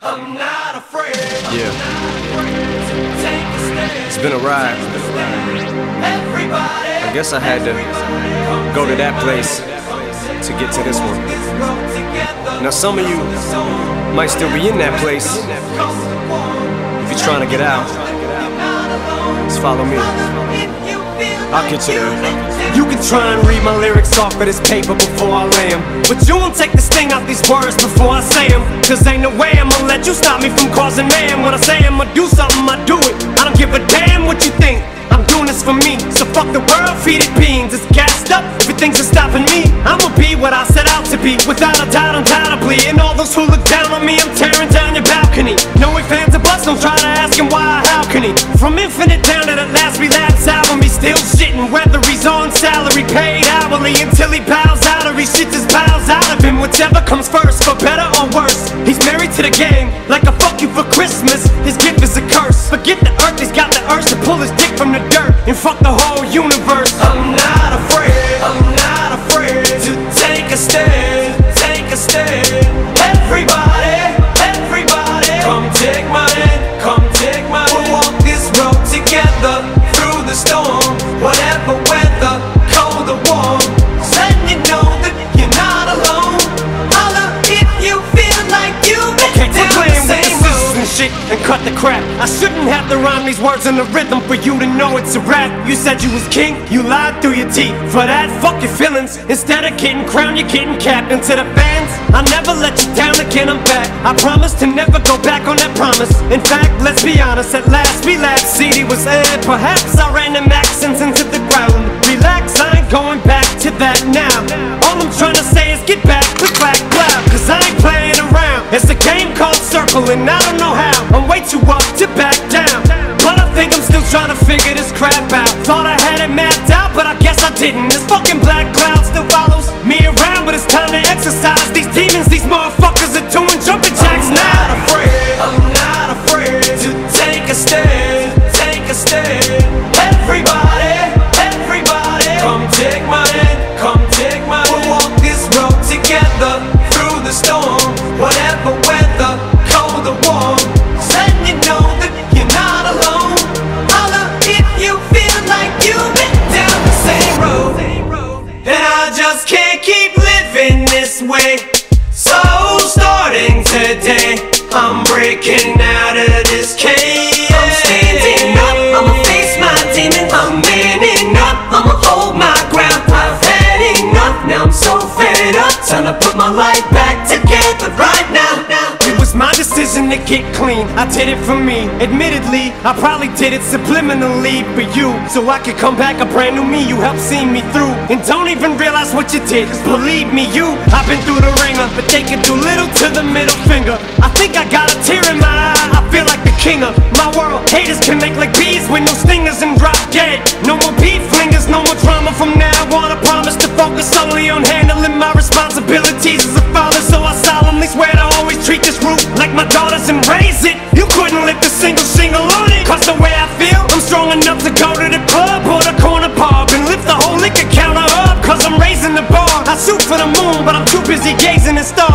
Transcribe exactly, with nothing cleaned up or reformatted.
I'm not afraid. Yeah. Take a stand. It's been a ride. Everybody. I guess I had to go to that place to get to this one. Now some of you might still be in that place. If you're trying to get out, just follow me. I'll get you there. You can try and read my lyrics off of this paper before I lay 'em, but you won't take the sting out these words before I say 'em. Cause ain't no way I'ma let you stop me from causing mayhem. When I say I'ma do something, I do it. I don't give a damn what you think. I'm doing this for me, so fuck the world, feed it beans. It's gassed up, everything's just stopping me. I'ma be what I set out to be, without a doubt, undoubtedly. And all those who look down on me, I'm tearing down your balcony. No ifs, ands, or buts, don't try to ask him why, how can he? From Infinite down to the last relapse album, he's still shitting, whether he's on salary, paid hourly, until he bows out or he shits his bowels out of him. Whichever comes first, for better or worse. He's married to the game, like a fuck you for Christmas. His gift is a curse. Forget the earth, he's got the urge to pull his dick from the dirt and fuck the whole universe. I'm not afraid, I'm not afraid to take a stand, take a stand. Everybody, everybody, come take my hand, come take my hand. We'll walk this road together through the storm, whatever weather, cold or warm. Letting you know that you're not alone. Holla if you feel like you've been down the same road. And shit and cut the crap. I shouldn't have to rhyme these words in the rhythm for you to know it's a rap. You said you was king, you lied through your teeth. For that, fuck your feelings. Instead of getting crowned, you're getting capped. And to the fans, I never let you down again, I'm back. I promise to never go back on that promise. In fact, let's be honest, at last we laughed. C D was aired, perhaps I ran them accents into the ground. Relax, I ain't going back to that now. All I'm trying to say is get back, click, clack, clap. Cause I ain't playing around. It's a game called Circle and I don't know how. I'm way too up to back down, but I think I'm still trying to figure this crap out. Thought I had it mapped out, but I guess I didn't. This fucking black cloud still follows me around, but it's time to exercise these demons. These motherfuckers are doing jumping jacks now. I'm not afraid, I'm not afraid to take a stand, take a stand. Everybody, everybody, come take my hand, come take my hand. We'll walk this road together through the storm, whatever weather, cold or warm. Letting you know that you're not alone. Holla if you feel like you've been down the same road. And I just can't keep living this way. So starting today, I'm breaking out of this cage. I'm standing up, I'ma face my demons. I'm manning up, I'ma hold my ground. I've had enough, now I'm so fed up. Time to put my life back together right now. It was my decision to get clean, I did it for me. Admittedly, I probably did it subliminally for you, so I could come back a brand new me. You helped see me through, and don't even realize what you did. Cause believe me, you, I've been through the ringer, but they can do little to the middle finger. I think I got a tear in my eye, I feel like the king of my world. Haters can make like bees with no stingers and drop dead. No more beef flingers, no more drama from now on. I promise to focus solely on handling my responsibilities as a father. So I solemnly swear to always treat this roof like my daughters and raise it. You couldn't lift a single shingle on it. Cause the way I feel, I'm strong enough to go to the club or the corner pub and lift the whole liquor counter up. Cause I'm raising the bar. I shoot for the moon, but I'm too busy gazing at stars.